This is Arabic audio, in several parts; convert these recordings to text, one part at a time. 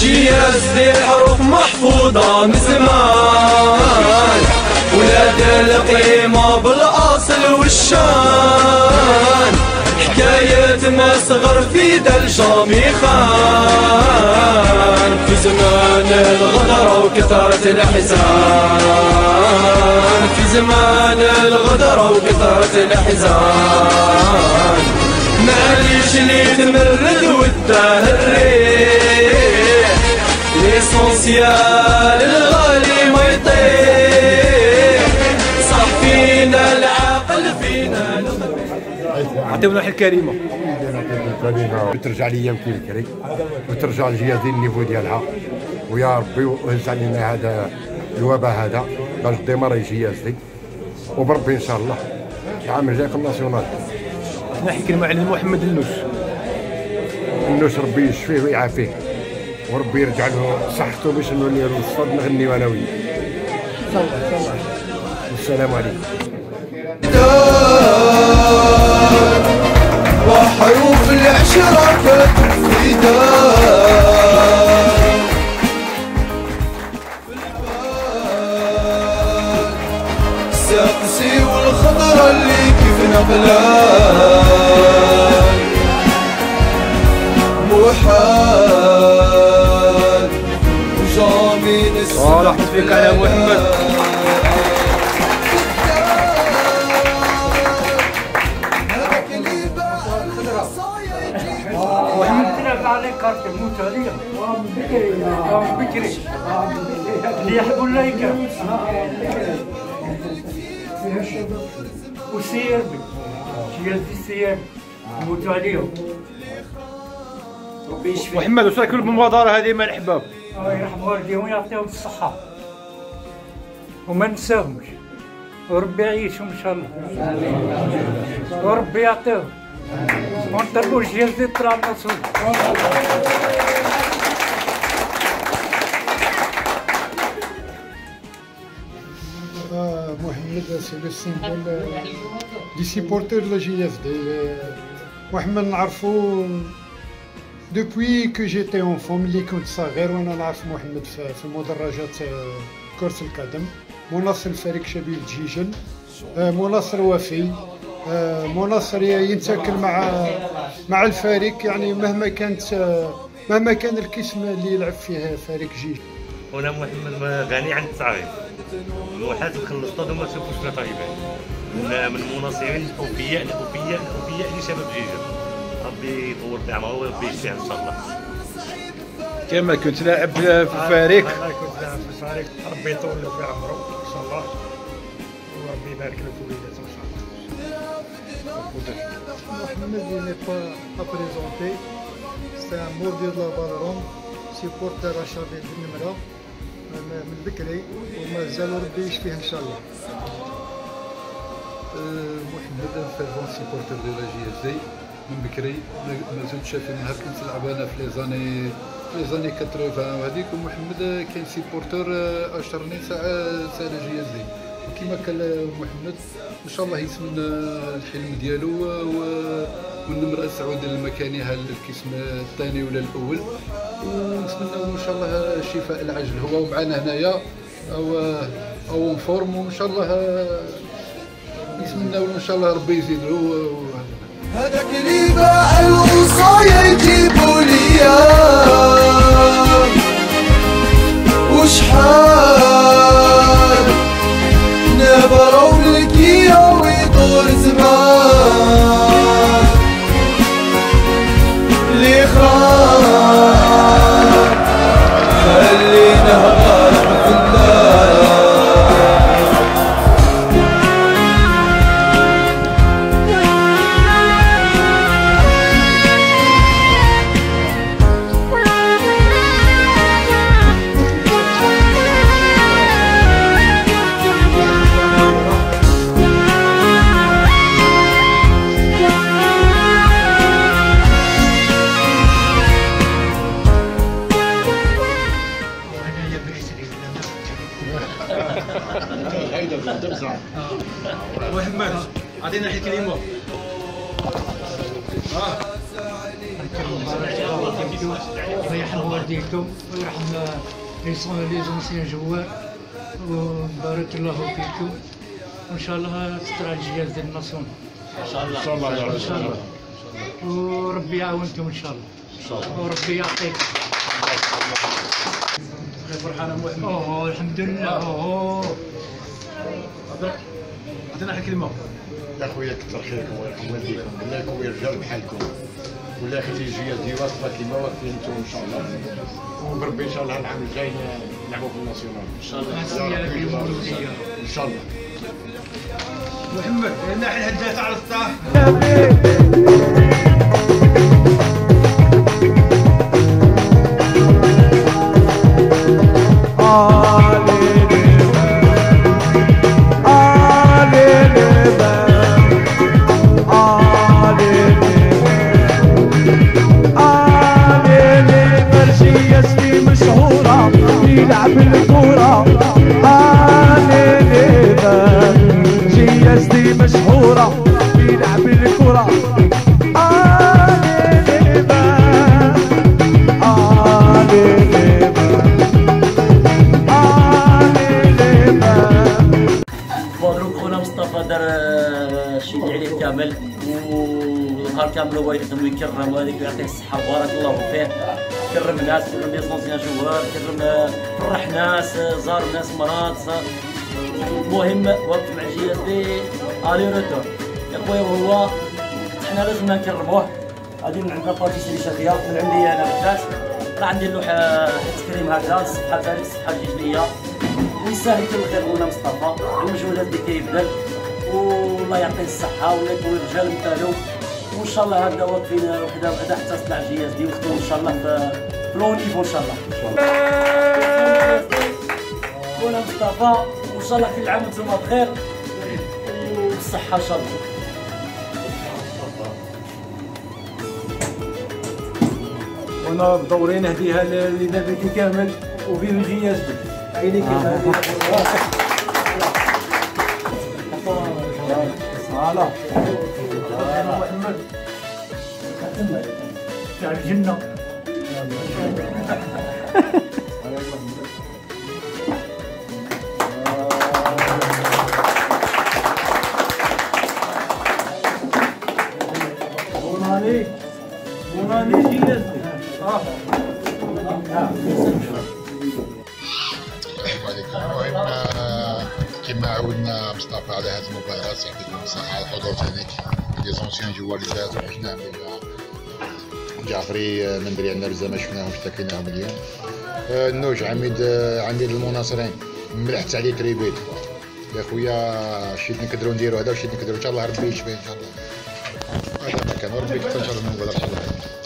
جياز دي الحروف محفوظة من زمان، ولاد القيمة بالأصل والشان، حكاية ما صغر في دا الجاميخان، في زمان الغدرة وكثرة الأحزان، في زمان الغدرة وكثرة الأحزان، معليش اللي تمرد والدهر الريح، ليسونسيال الغالي ما يطيح، صح فينا العقل فينا الغبي. عطيونا واحد الكلمة وترجع ليام كي بكري، وترجع لجيازين النيفو ديالها، ويا ربي وهز علينا هذا الوباء هذا باش ديماري جيازتي، وبربي ان شاء الله العام الجاي في الناسيونال. نحكي كلمة على محمد النوش. النوش ربي يشفيه ويعافيه، وربي يرجع له صحته باش نولي للصفاد نغني انا وياه. والسلام عليكم. وحروف العشرة في دار، السقسي والخضرة اللي كيف نقلان، محال وجامي نسمع. راح فيك على محمد. عليك كارت الموت هذه بكري اللي يحبوا اللايكة وسير جيال السير موت عليهم. محمد واش رايك بالمبادرة هذه مع الأحباب؟ يرحم والديهم ويعطيهم الصحة وما نساهمش، وربي يعيشهم إن شاء الله، وربي يعطيهم ونطلبوا الجيل ديال الطلع المنصور. Mohamed, c'est le symbole du supporter de la JFD. Mohamed نعرفو depuis que j'étais enfant، ملي كنت صغير وانا نعرف محمد في مدرجات كرة القدم، مناصر الفريق شبيب الجيجل، مناصر وفي، مناصر ينتكل مع الفريق، يعني مهما كان القسم اللي يلعب فيه فريق جيجل. وانا محمد غني عن التعريف، الواحد دخل الاستاد وما شافوش فينا طيبين، من مناصرين اوفياء لشباب جيجل، ربي يطول في عمره وربي يشفيه ان شاء الله. كما كنت لاعب في الفريق؟ انا كنت لاعب في الفريق، ربي يطول له في عمره ان شاء الله، وربي يبارك له في وليداته ان شاء الله. Mohamed n'est pas présenté, c'est un mordier de la Balaron, supporter à Chabel بالنمرة من بكري ومازال ربي يشفيه ان شاء الله. محمد فيرفون سيبورتر دو لا جي اف دي من بكري، ما زلت شايف نهار كنت نلعب انا في لي زاني 80 وهذيك، ومحمد كان سيبورتر اشهرني تاع لا جي اف دي، وكما قال محمد ان شاء الله يتمنى الحلم ديالو والنمرة سعود المكانها للقسم الثاني ولا الاول، ونتمنى ان شاء الله الشفاء العاجل هو ومعنا هنايا او فورم، وان شاء الله نتمنى ان شاء الله ربي يزيد له. هذاك اللي باع الوصايا يجيبوا ليا وشحال نبروا لكيا ويدور زمان اللي خان خلينا غارق في الليل. والديكم ويرحم والديكم ويرحم لي زونسيان جوار، وبارك الله فيكم، وان شاء الله تطلع الجياز ديال الناسيون ان شاء الله ان شاء الله، وربي يعاونكم ان شاء الله وربي يعطيكم. فرحانه محمد. الحمد لله. عطينا كلمه. يا خويا كثر خيركم ويرحم والديكم، بالله يكون رجال بحالكم، ولا يخلي الجياز ديال واصله كيما واقفين انتم ان شاء الله، وبربي ان شاء الله العام الجاي نلعبوا في الناسيونال ان شاء الله. ان شاء الله. محمد الناحيه الهدافه على الطاح. يلعب الكورة جيازتي مشهورة يلعب الكورة مبروك خونا مصطفى دار الشيء اللي عليه كامل، والنهار كامل هو يخدم ويكرم وهذيك يعطيه الصحة بارك الله فيه. كرم ناس، كرم لي زونسيان جوار، كرم فرح ناس، زار ناس مرات، المهم وقف مع الجياز دي الي روتور يا خويا، وهو حنا لازم نكرموه. هذه من عندنا باتيسري شافيه من عندي انا بالذات، راه عندي لوحه تكريم هكذا، الصفحه تاعي الصفحه الجيجليه، ويستاهل كل خير خونا مصطفى، المجهودات اللي كيبذل، والله يعطيه الصحه ولا يكون رجال مثالو، وان شاء الله هذا واقفين وحده وحده حتى تطلع الجياز دي ويخدموا ان شاء الله في لو نيفو ان شاء الله. خونا مصطفى وان شاء الله كل عام وانتم بخير وبالصحه ان شاء الله. وانا بدوري نهديها لذابكي كامل وفيه الجياز دي عيني كيف فوالا محمد تاع الجنة. بوناني جياز المهم كما عودنا مصطفى على هذه المباراة، يعطيكم الصحة على الحضور تاعك لي زونسيان جوار اللي فاتوا وحنا جعفري مندري عندنا بزاف ما شفناهمش تلاقيناهم اليوم. النوج عميد المناصرين ملحت عليه تريبيت يا خويا، شيت نقدروا نديروا هذا وشيت نقدروا ان شاء الله ربي يشفيه ان شاء الله. هذا ما كان وربي يكثر ان شاء الله من المباراة ان شاء الله.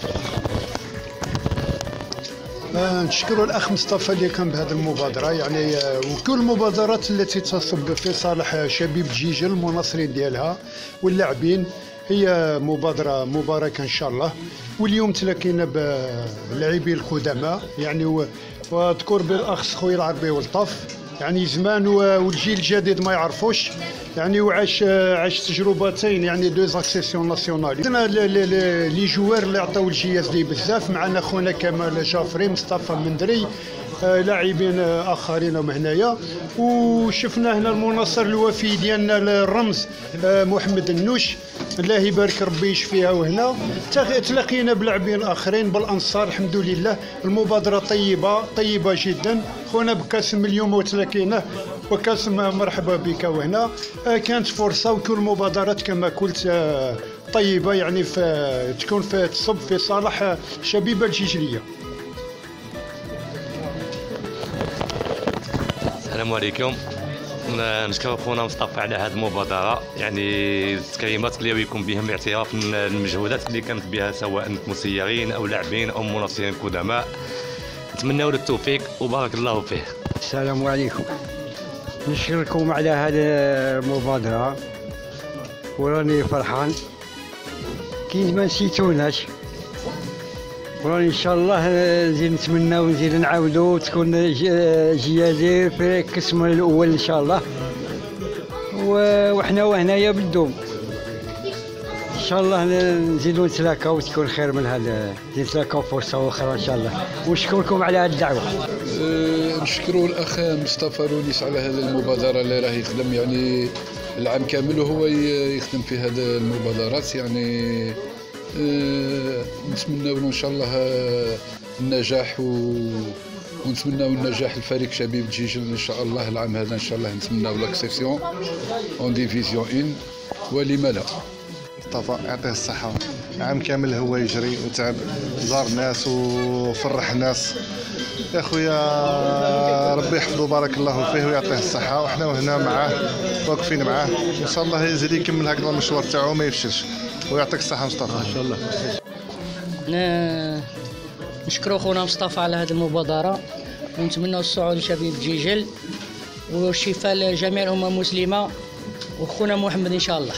نشكر الأخ مصطفى اللي كان بهذه المبادرة، يعني وكل المبادرات التي تصب في صالح شبيب جيجل المناصرين ديالها واللاعبين هي مبادرة مباركة إن شاء الله. واليوم تلاقينا بلاعبين القدماء يعني، واذكر بالأخص خويا العربي والطف، يعني زمان والجيل الجديد ما يعرفوش يعني، وعاش تجربتين يعني دو زاكسيسيون ناسيونال. عندنا لي جوار اللي عطاو الجياز دي بزاف، معنا خونا كمال جعفري، مصطفى مندري، لاعبين اخرين هنايا، وشفنا هنا المناصر الوفي ديالنا الرمز محمد النوش، الله يبارك ربي يشفيها. وهنا تلاقينا بلاعبين اخرين بالانصار الحمد لله. المبادره طيبه جدا. خونا بكاسم اليوم وتلاقيناه وكاسم مرحبا بك. وهنا كانت فرصه، وكل المبادرات كما قلت طيبه يعني تكون تصب في صالح شبيبه الجيجليه. السلام عليكم. نشكر خونا مصطفى على هذه المبادره، يعني التكريمات اللي يكون بها باعتراف المجهودات اللي كانت بها سواء مسيرين او لاعبين او مناصرين قدماء. نتمنوا له التوفيق وبارك الله فيه. السلام عليكم. نشكركم على هذه المبادره وراني فرحان كي ما نسيتوناش، وراني ان شاء الله نزيد نتمنى ونزيد نعاودوا تكون جيازي في القسم الاول ان شاء الله، وحنا وهنايا بالدوم ان شاء الله نزيدوا نتلاقاو وتكون خير من هذا، نتلاقاو فرصه اخرى ان شاء الله، ونشكركم على هذه الدعوه. نشكروا الاخ مصطفى لونيس على هذه المبادره اللي راه يخدم يعني العام كامل وهو يخدم في هذه المبادرات يعني. نتمنوا ان شاء الله النجاح ونتمنوا النجاح الفريق شبيب جيجل ان شاء الله العام هذا ان شاء الله. نتمنوا لاكسيسيون اون ديفيزيون ان ولما لا. مصطفى يعطيه الصحة، عام كامل هو يجري وتعب، زار الناس وفرح الناس يا خويا، ربي يحفظه بارك الله فيه ويعطيه الصحة، وحنا هنا معاه واقفين معاه، ان شاء الله يزيد يكمل هكذا المشوار تاعو ما يفشلش، ويعطيك الصحة مصطفى. ان شاء الله. نشكروا خونا مصطفى على هذه المبادرة، ونتمنوا الصعود لشبيب جيجل والشفاء لجميع الأمة المسلمة وخونا محمد ان شاء الله.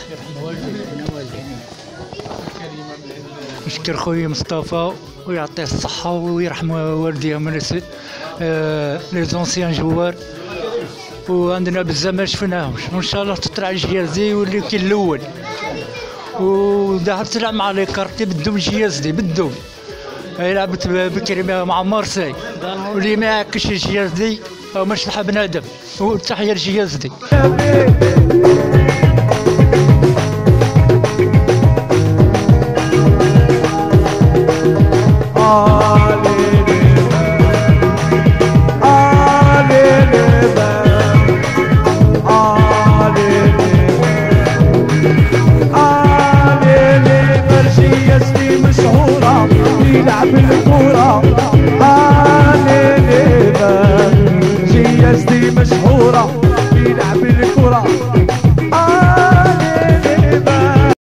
نشكر خويا مصطفى ويعطيه الصحة ويرحم والديه من لي زونسيان جوار، وعندنا بزاف ما شفناهمش، وان شاء الله تطلع الجيازي واللي كاين الاول، وداها تلعب مع لي كارتي بدهم الجيازي بدهم. هي لعبت بكري مع مارسي، واللي ما يعكش الجيازي او مش لحق بنادم، وتحية الجيازي.